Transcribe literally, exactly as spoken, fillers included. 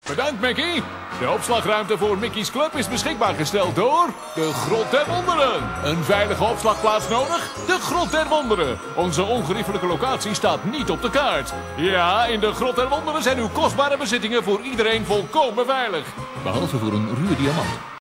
Bedankt, Mickey. De opslagruimte voor Mickey's Club is beschikbaar gesteld door de Grot der Wonderen. Een veilige opslagplaats nodig? De Grot der Wonderen. Onze ongeriefelijke locatie staat niet op de kaart. Ja, in de Grot der Wonderen zijn uw kostbare bezittingen voor iedereen volkomen veilig. Behalve voor een ruwe diamant.